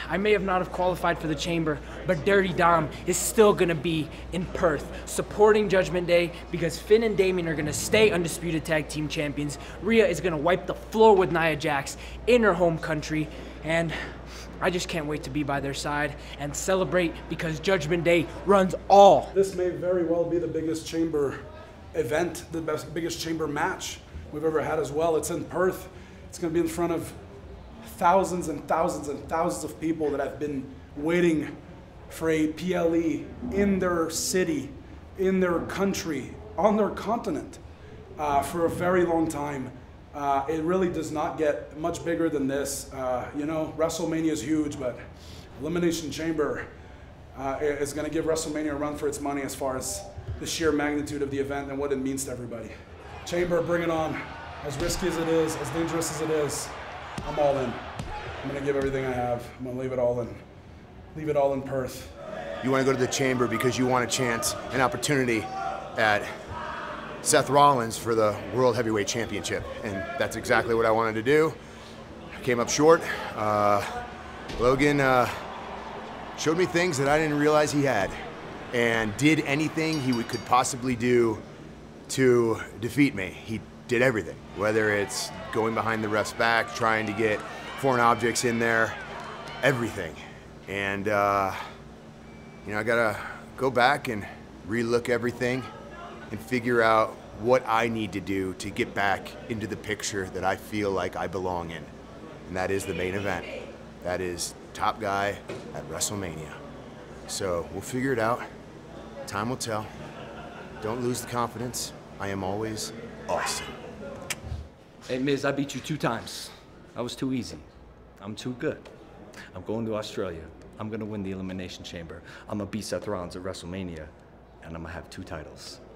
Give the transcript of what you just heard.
I may have not have qualified for the Chamber, but Dirty Dom is still gonna be in Perth, supporting Judgment Day, because Finn and Damien are gonna stay undisputed tag team champions. Rhea is gonna wipe the floor with Nia Jax in her home country, and I just can't wait to be by their side and celebrate, because Judgment Day runs all. This may very well be the biggest Chamber event, the biggest Chamber match we've ever had as well. It's in Perth. It's going to be in front of thousands and thousands and thousands of people that have been waiting for a PLE in their city, in their country, on their continent for a very long time. It really does not get much bigger than this. You know, WrestleMania is huge, but Elimination Chamber is going to give WrestleMania a run for its money as far as the sheer magnitude of the event and what it means to everybody. Chamber, bring it on. As risky as it is, as dangerous as it is, I'm all in. I'm going to give everything I have. I'm going to leave it all in Perth. You want to go to the Chamber because you want a chance, an opportunity at Seth Rollins for the World Heavyweight Championship, and that's exactly what I wanted to do. I came up short. Logan showed me things that I didn't realize he had, and did anything he could possibly do to defeat me. He did everything, whether it's going behind the ref's back, trying to get foreign objects in there, everything. And, you know, I gotta go back and relook everything and figure out what I need to do to get back into the picture that I feel like I belong in. And that is the main event. That is top guy at WrestleMania. So we'll figure it out. Time will tell. Don't lose the confidence. I am always awesome. Hey, Miz, I beat you 2 times. That was too easy. I'm too good. I'm going to Australia. I'm gonna win the Elimination Chamber. I'm gonna beat Seth Rollins at WrestleMania, and I'm gonna have 2 titles.